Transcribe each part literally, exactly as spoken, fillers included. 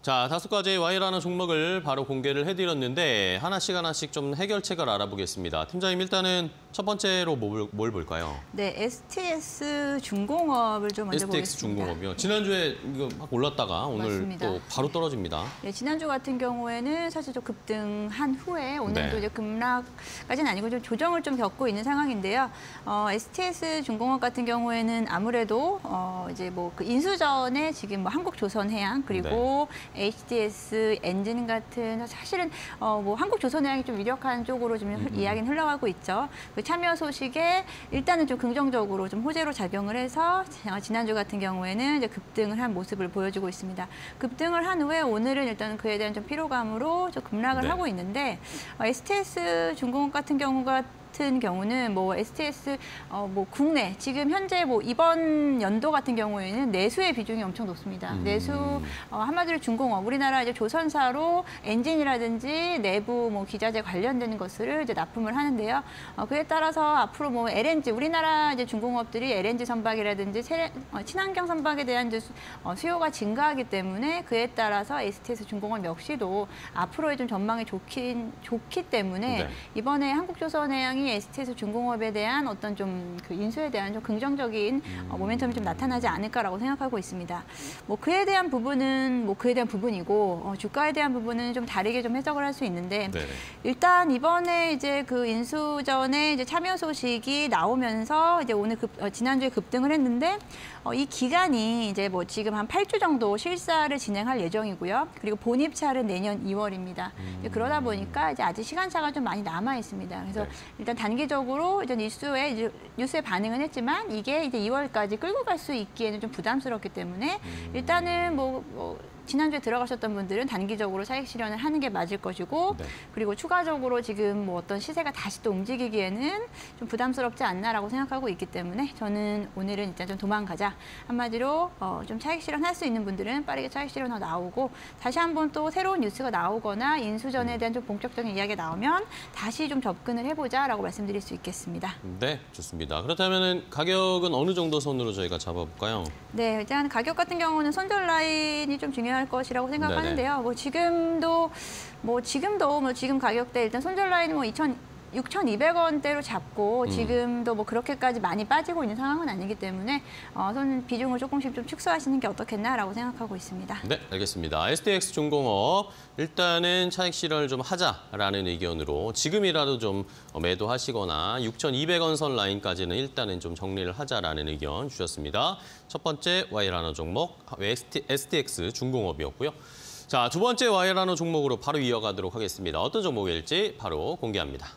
자, 다섯 가지의 와이라는 종목을 바로 공개를 해드렸는데 하나씩 하나씩 좀 해결책을 알아보겠습니다. 팀장님, 일단은 첫 번째로 뭘, 뭘 볼까요? 네, 에스티에스 중공업을 좀 먼저 보겠습니다. 에스티엑스 중공업이요. 지난주에 이거 막 올랐다가 오늘 맞습니다. 또 바로 떨어집니다. 네, 지난주 같은 경우에는 사실 좀 급등한 후에 오늘도 네. 이제 급락까지는 아니고 좀 조정을 좀 겪고 있는 상황인데요. 어, 에스티에스 중공업 같은 경우에는 아무래도 어, 이제 뭐 그 인수전에 지금 뭐 한국조선해양 그리고 네. 에이치디에스 엔진 같은 사실은 어, 뭐 한국조선해양이 좀 유력한 쪽으로 좀 음. 이야기는 흘러가고 있죠. 그 참여 소식에 일단은 좀 긍정적으로 좀 호재로 작용을 해서 지난주 같은 경우에는 이제 급등을 한 모습을 보여주고 있습니다. 급등을 한 후에 오늘은 일단 그에 대한 좀 피로감으로 좀 급락을 네. 하고 있는데 어, 에스티에스 중공업 같은 경우가 같은 경우는 뭐 에스티에스 어 뭐 국내 지금 현재 뭐 이번 연도 같은 경우에는 내수의 비중이 엄청 높습니다. 음. 내수 어 한마디로 중공업 우리나라 이제 조선사로 엔진이라든지 내부 뭐 기자재 관련되는 것을 이제 납품을 하는데요. 어 그에 따라서 앞으로 뭐 엘엔지 우리나라 이제 중공업들이 엘엔지 선박이라든지 세례, 어 친환경 선박에 대한 이제 수, 어 수요가 증가하기 때문에 그에 따라서 에스티에스 중공업 역시도 앞으로의 좀 전망이 좋긴 좋기 때문에 네. 이번에 한국조선해양 에스티에스 중공업에 대한 어떤 좀 그 인수에 대한 좀 긍정적인 음. 어, 모멘텀이 좀 나타나지 않을까라고 생각하고 있습니다. 뭐 그에 대한 부분은 뭐 그에 대한 부분이고 어, 주가에 대한 부분은 좀 다르게 좀 해석을 할 수 있는데 네. 일단 이번에 이제 그 인수전에 이제 참여 소식이 나오면서 이제 오늘 급, 어, 지난주에 급등을 했는데 어, 이 기간이 이제 뭐 지금 한 팔 주 정도 실사를 진행할 예정이고요. 그리고 본입찰은 내년 이월입니다. 음. 그러다 보니까 이제 아직 시간차가 좀 많이 남아 있습니다. 그래서 네. 일단 단기적으로 이제 뉴스에 이제 뉴스에 반응은 했지만 이게 이제 이월까지 끌고 갈 수 있기에는 좀 부담스럽기 때문에 음. 일단은 뭐, 뭐 지난주에 들어가셨던 분들은 단기적으로 차익 실현을 하는 게 맞을 것이고 네. 그리고 추가적으로 지금 뭐 어떤 시세가 다시 또 움직이기에는 좀 부담스럽지 않나라고 생각하고 있기 때문에 저는 오늘은 일단 좀 도망가자. 한마디로 어, 좀 차익 실현할 수 있는 분들은 빠르게 차익 실현하고 나오고 다시 한번 또 새로운 뉴스가 나오거나 인수전에 대한 좀 본격적인 이야기가 나오면 다시 좀 접근을 해보자라고 말씀드릴 수 있겠습니다. 네, 좋습니다. 그렇다면 가격은 어느 정도 선으로 저희가 잡아볼까요? 네, 일단 가격 같은 경우는 손절 라인이 좀 중요할 것이라고 생각하는데요. 네네. 뭐 지금도 뭐 지금도 뭐 지금 가격대 일단 손절 라인 뭐 육천이백 원대로 잡고 음. 지금도 뭐 그렇게까지 많이 빠지고 있는 상황은 아니기 때문에 어, 손 비중을 조금씩 좀 축소하시는 게 어떻겠나라고 생각하고 있습니다. 네, 알겠습니다. 에스티엑스 중공업 일단은 차익 실현을 좀 하자라는 의견으로 지금이라도 좀 매도하시거나 육천이백 원 선 라인까지는 일단은 좀 정리를 하자라는 의견 주셨습니다. 첫 번째 와이라노 종목 에스티엑스 중공업이었고요. 자, 두 번째 와이라노 종목으로 바로 이어가도록 하겠습니다. 어떤 종목일지 바로 공개합니다.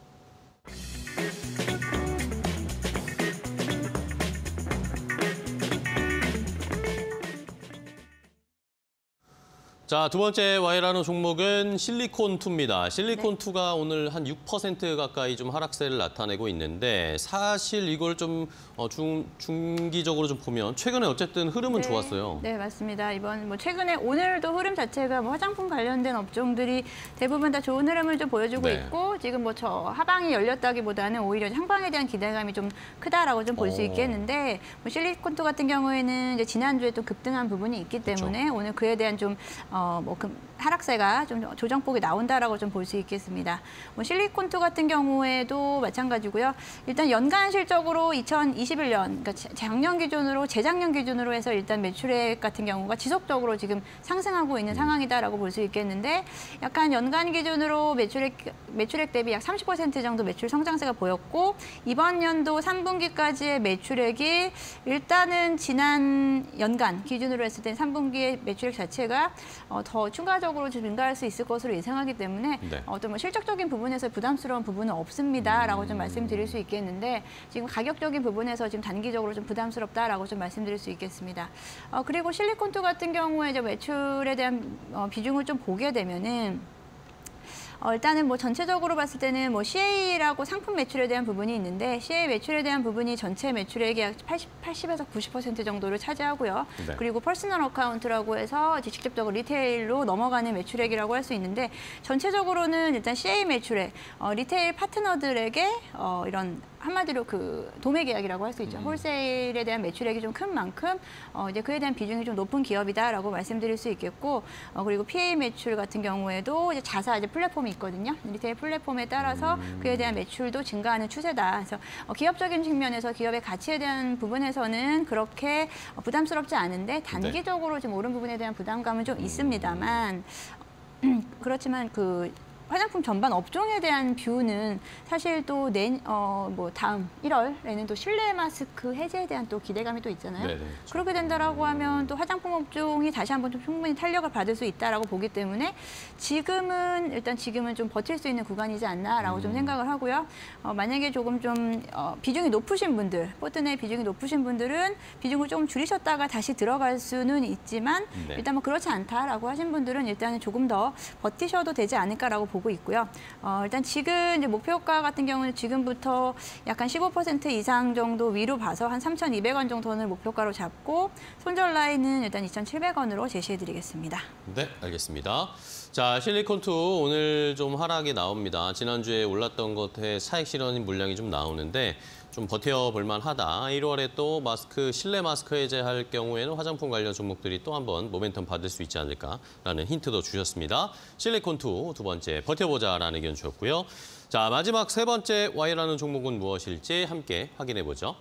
자, 두 번째 와이라노 종목은 실리콘이입니다. 실리콘이가 네. 오늘 한 육 퍼센트 가까이 좀 하락세를 나타내고 있는데 사실 이걸 좀 어, 중, 중기적으로 좀 보면 최근에 어쨌든 흐름은 네. 좋았어요. 네, 맞습니다. 이번 뭐 최근에 오늘도 흐름 자체가 뭐 화장품 관련된 업종들이 대부분 다 좋은 흐름을 좀 보여주고 네. 있고 지금 뭐 저 하방이 열렸다기보다는 오히려 상방에 대한 기대감이 좀 크다라고 좀 볼 수 있겠는데 뭐 실리콘이 같은 경우에는 이제 지난주에 또 급등한 부분이 있기 때문에 그렇죠. 오늘 그에 대한 좀 어, 뭐 그 하락세가 좀 조정폭이 나온다라고 좀 볼 수 있겠습니다. 뭐 실리콘이 같은 경우에도 마찬가지고요. 일단 연간 실적으로 이천이십일 년, 그러니까 작년 기준으로 재작년 기준으로 해서 일단 매출액 같은 경우가 지속적으로 지금 상승하고 있는 상황이다라고 볼 수 있겠는데, 약간 연간 기준으로 매출액 매출액 대비 약 삼십 퍼센트 정도 매출 성장세가 보였고 이번 연도 삼 분기까지의 매출액이 일단은 지난 연간 기준으로 했을 때 삼 분기의 매출액 자체가 어, 더 추가적으로 증가할 수 있을 것으로 예상하기 때문에 네. 어떤 뭐 실적적인 부분에서 부담스러운 부분은 없습니다라고 음... 좀 말씀드릴 수 있겠는데 지금 가격적인 부분에서 지금 단기적으로 좀 부담스럽다라고 좀 말씀드릴 수 있겠습니다. 어, 그리고 실리콘이 같은 경우에 이제 매출에 대한 어, 비중을 좀 보게 되면은. 어, 일단은 뭐 전체적으로 봤을 때는 뭐 씨에이라고 상품 매출에 대한 부분이 있는데 씨에이 매출에 대한 부분이 전체 매출액의 약 팔십, 팔십에서 구십 퍼센트 정도를 차지하고요. 네. 그리고 퍼스널 어카운트라고 해서 직접적으로 리테일로 넘어가는 매출액이라고 할 수 있는데 전체적으로는 일단 씨에이 매출액, 어, 리테일 파트너들에게 어, 이런 한마디로 그 도매 계약이라고 할 수 있죠. 음. 홀세일에 대한 매출액이 좀 큰 만큼 어, 이제 그에 대한 비중이 좀 높은 기업이다라고 말씀드릴 수 있겠고, 어, 그리고 피에이 매출 같은 경우에도 이제 자사 이제 플랫폼이 있거든요. 리테일 플랫폼에 따라서 음. 그에 대한 매출도 증가하는 추세다. 그래서 어, 기업적인 측면에서 기업의 가치에 대한 부분에서는 그렇게 어, 부담스럽지 않은데 단기적으로 좀 오른 부분에 대한 부담감은 좀 있습니다만, 그렇지만 그 화장품 전반 업종에 대한 뷰는 사실 또 내, 어, 뭐 다음 일월에는 또 실내 마스크 해제에 대한 또 기대감이 또 있잖아요. 네네. 그렇게 된다라고 하면 또 화장품 업종이 다시 한번 좀 충분히 탄력을 받을 수 있다라고 보기 때문에 지금은 일단 지금은 좀 버틸 수 있는 구간이지 않나라고 음. 좀 생각을 하고요. 어, 만약에 조금 좀 어, 비중이 높으신 분들, 포트내 비중이 높으신 분들은 비중을 조금 줄이셨다가 다시 들어갈 수는 있지만 네. 일단 뭐 그렇지 않다라고 하신 분들은 일단은 조금 더 버티셔도 되지 않을까라고 보고 있고요. 어, 일단 지금 이제 목표가 같은 경우는 지금부터 약간 십오 퍼센트 이상 정도 위로 봐서 한 삼천이백 원 정도는 목표가로 잡고 손절 라인은 일단 이천칠백 원으로 제시해드리겠습니다. 네, 알겠습니다. 자, 실리콘투 오늘 좀 하락이 나옵니다. 지난주에 올랐던 것에 차익 실현 물량이 좀 나오는데 좀 버텨볼 만하다. 일월에 또 마스크, 실내 마스크 해제할 경우에는 화장품 관련 종목들이 또 한번 모멘텀 받을 수 있지 않을까라는 힌트도 주셨습니다. 실리콘투 두 번째 버텨보자라는 의견 주셨고요. 자, 마지막 세 번째 와이라는 종목은 무엇일지 함께 확인해 보죠.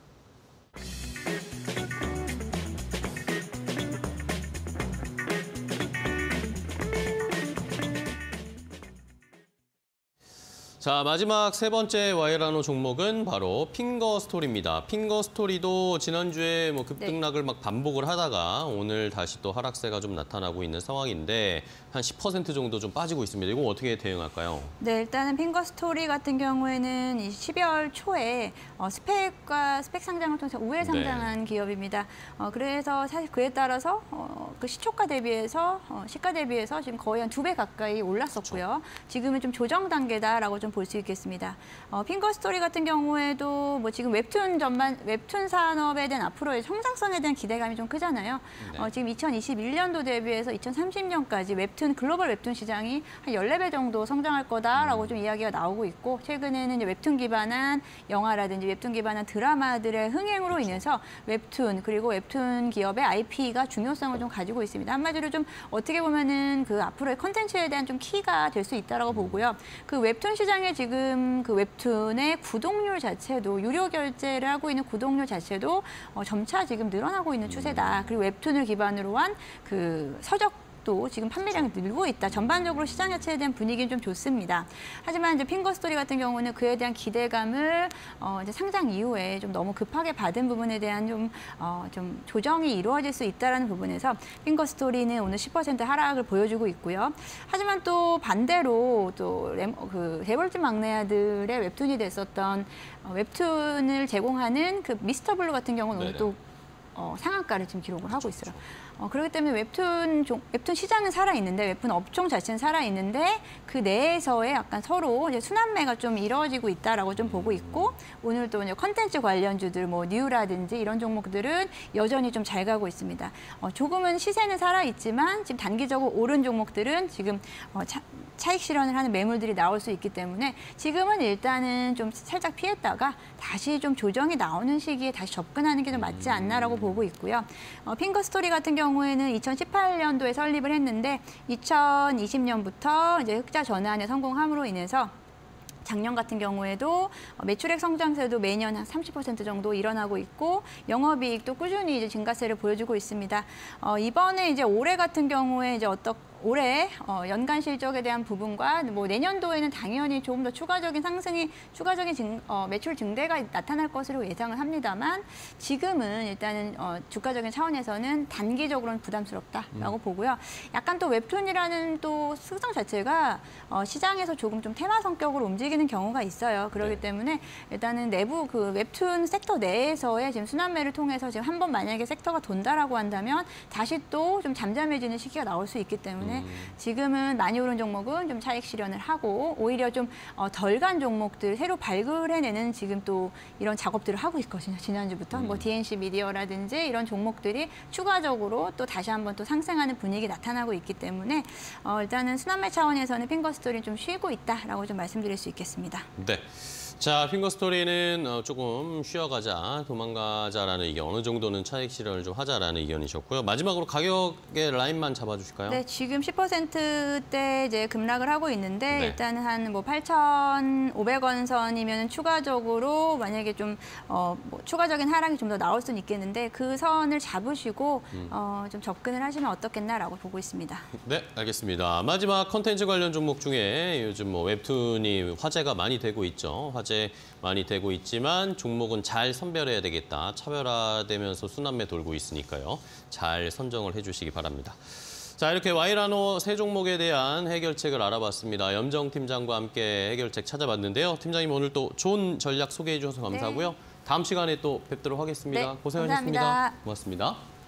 자, 마지막 세 번째 와이라노 종목은 바로 핑거스토리입니다. 핑거스토리도 지난주에 뭐 급등락을 막 반복을 하다가 오늘 다시 또 하락세가 좀 나타나고 있는 상황인데 한 십 퍼센트 정도 좀 빠지고 있습니다. 이거 어떻게 대응할까요? 네, 일단은 핑거스토리 같은 경우에는 이 십이월 초에 어, 스펙과 스펙 상장을 통해서 우회 상장한 네. 기업입니다. 어, 그래서 사실 그에 따라서 어, 그 시초가 대비해서 어, 시가 대비해서 지금 거의 한 두 배 가까이 올랐었고요. 그렇죠. 지금은 좀 조정 단계다라고 좀 볼 수 있겠습니다. 어, 핑거스토리 같은 경우에도 뭐 지금 웹툰 전반 웹툰 산업에 대한 앞으로의 성장성에 대한 기대감이 좀 크잖아요. 네. 어, 지금 이천이십일 년도 대비해서 이천삼십 년까지 웹툰 글로벌 웹툰 시장이 한 열네 배 정도 성장할 거다라고 음. 좀 이야기가 나오고 있고, 최근에는 이제 웹툰 기반한 영화라든지 웹툰 기반한 드라마들의 흥행으로 그렇죠. 인해서 웹툰 그리고 웹툰 기업의 아이피가 중요성을 좀 가지고 있습니다. 한마디로 좀 어떻게 보면은 그 앞으로의 컨텐츠에 대한 좀 키가 될 수 있다라고 음. 보고요. 그 웹툰 시장에 지금 그 웹툰의 구독률 자체도 유료 결제를 하고 있는 구독률 자체도 어, 점차 지금 늘어나고 있는 추세다. 그리고 웹툰을 기반으로 한 그 서적 또 지금 판매량이 늘고 있다. 전반적으로 시장 자체에 대한 분위기는 좀 좋습니다. 하지만 이제 핑거스토리 같은 경우는 그에 대한 기대감을 어 이제 상장 이후에 좀 너무 급하게 받은 부분에 대한 좀, 어 좀 조정이 이루어질 수 있다라는 부분에서 핑거스토리는 오늘 십 퍼센트 하락을 보여주고 있고요. 하지만 또 반대로 또 그 데볼트 막내아들의 웹툰이 됐었던 어 웹툰을 제공하는 그 미스터 블루 같은 경우는 오늘 또 어, 상한가를 지금 기록을 하고 있어요. 어, 그렇기 때문에 웹툰, 종, 웹툰 시장은 살아있는데, 웹툰 업종 자체는 살아있는데, 그 내에서의 약간 서로 이제 순환매가 좀 이루어지고 있다라고 좀 보고 있고, 오늘 또 이제 컨텐츠 관련주들, 뭐, 뉴라든지 이런 종목들은 여전히 좀 잘 가고 있습니다. 어, 조금은 시세는 살아있지만, 지금 단기적으로 오른 종목들은 지금 어, 차, 차익 실현을 하는 매물들이 나올 수 있기 때문에 지금은 일단은 좀 살짝 피했다가 다시 좀 조정이 나오는 시기에 다시 접근하는 게 좀 맞지 않나라고 보고 있고요. 어, 핑거스토리 같은 경우에는 이천십팔 년도에 설립을 했는데 이천이십 년부터 이제 흑자 전환에 성공함으로 인해서 작년 같은 경우에도 매출액 성장세도 매년 한 삼십 퍼센트 정도 일어나고 있고 영업이익도 꾸준히 이제 증가세를 보여주고 있습니다. 어, 이번에 이제 올해 같은 경우에 이제 어떤 올해 어, 연간 실적에 대한 부분과 뭐 내년도에는 당연히 조금 더 추가적인 상승이 추가적인 증, 어, 매출 증대가 나타날 것으로 예상을 합니다만 지금은 일단은 어, 주가적인 차원에서는 단기적으로는 부담스럽다라고 음. 보고요. 약간 또 웹툰이라는 또 특성 자체가 어, 시장에서 조금 좀 테마 성격으로 움직이는 경우가 있어요. 그렇기 네. 때문에 일단은 내부 그 웹툰 섹터 내에서의 지금 순환매를 통해서 지금 한번 만약에 섹터가 돈다라고 한다면 다시 또 좀 잠잠해지는 시기가 나올 수 있기 때문에 음. 지금은 많이 오른 종목은 좀 차익 실현을 하고 오히려 좀 덜 간 종목들 새로 발굴해내는 지금 또 이런 작업들을 하고 있거든요. 지난주부터 음. 뭐 디엔씨 미디어라든지 이런 종목들이 추가적으로 또 다시 한번 또 상승하는 분위기 나타나고 있기 때문에 어, 일단은 순환매 차원에서는 핑거스토리 좀 쉬고 있다라고 좀 말씀드릴 수 있겠습니다. 네. 자, 핑거스토리는 어, 조금 쉬어가자, 도망가자라는 의견, 어느 정도는 차익 실현을 좀 하자라는 의견이셨고요. 마지막으로 가격의 라인만 잡아주실까요? 네, 지금 십 퍼센트대 이제 급락을 하고 있는데 네. 일단은 한 뭐 팔천오백 원 선이면 추가적으로 만약에 좀 어, 뭐 추가적인 하락이 좀 더 나올 수는 있겠는데 그 선을 잡으시고 음. 어, 좀 접근을 하시면 어떻겠나라고 보고 있습니다. 네, 알겠습니다. 마지막 컨텐츠 관련 종목 중에 요즘 뭐 웹툰이 화제가 많이 되고 있죠. 화제 많이 되고 있지만 종목은 잘 선별해야 되겠다. 차별화되면서 순환매 돌고 있으니까요. 잘 선정을 해주시기 바랍니다. 자, 이렇게 와이라노 세 종목에 대한 해결책을 알아봤습니다. 염정 팀장과 함께 해결책 찾아봤는데요. 팀장님 오늘 또 좋은 전략 소개해 주셔서 감사하고요. 네. 다음 시간에 또 뵙도록 하겠습니다. 네, 고생하셨습니다. 감사합니다. 고맙습니다.